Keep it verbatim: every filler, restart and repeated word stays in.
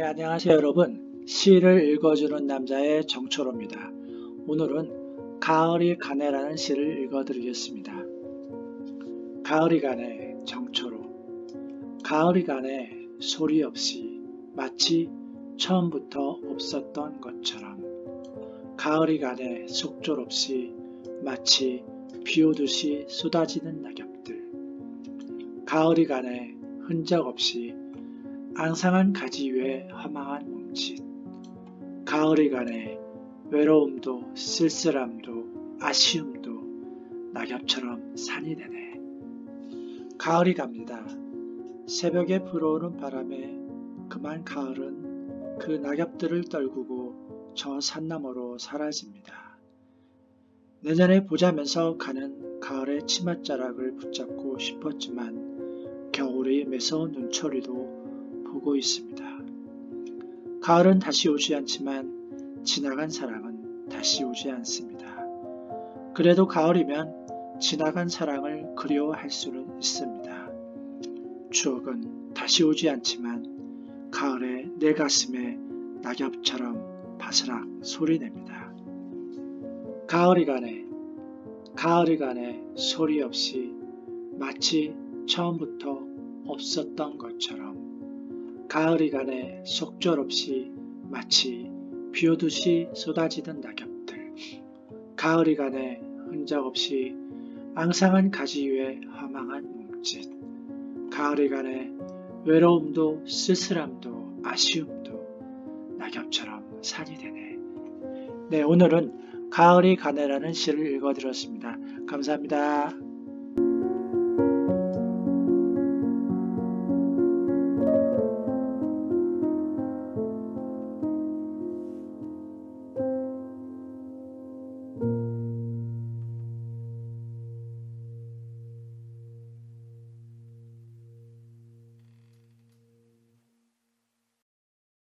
네, 안녕하세요 여러분. 시를 읽어주는 남자의 정초로입니다. 오늘은 가을이 가네라는 시를 읽어드리겠습니다. 가을이 가네 정초로. 가을이 가네 소리 없이 마치 처음부터 없었던 것처럼. 가을이 가네 속절없이 마치 비오듯이 쏟아지는 낙엽들. 가을이 가네 흔적 없이 앙상한 가지 위에 허망한 몸짓. 가을이 가네 외로움도 쓸쓸함도 아쉬움도 낙엽처럼 산이 되네. 가을이 갑니다. 새벽에 불어오는 바람에 그만 가을은 그 낙엽들을 떨구고 저 산너머로 사라집니다. 내년에 보자면서 가는 가을의 치맛자락을 붙잡고 싶었지만 겨울의 매서운 눈초리도 보고 있습니다. 가을은 다시 오지 않지만 지나간 사랑은 다시 오지 않습니다. 그래도 가을이면 지나간 사랑을 그리워할 수는 있습니다. 추억은 다시 오지 않지만 가을에 내 가슴에 낙엽처럼 바스락 소리냅니다. 가을이 가네, 가을이 가네 소리 없이 마치 처음부터 없었던 것처럼. 가을이 가네 속절없이 마치 비오듯이 쏟아지던 낙엽들. 가을이 가네 흔적 없이 앙상한 가지 위에 허망한 몸짓. 가을이 가네 외로움도 쓸쓸함도 아쉬움도 낙엽처럼 산이 되네. 네, 오늘은 가을이 가네라는 시를 읽어드렸습니다. 감사합니다.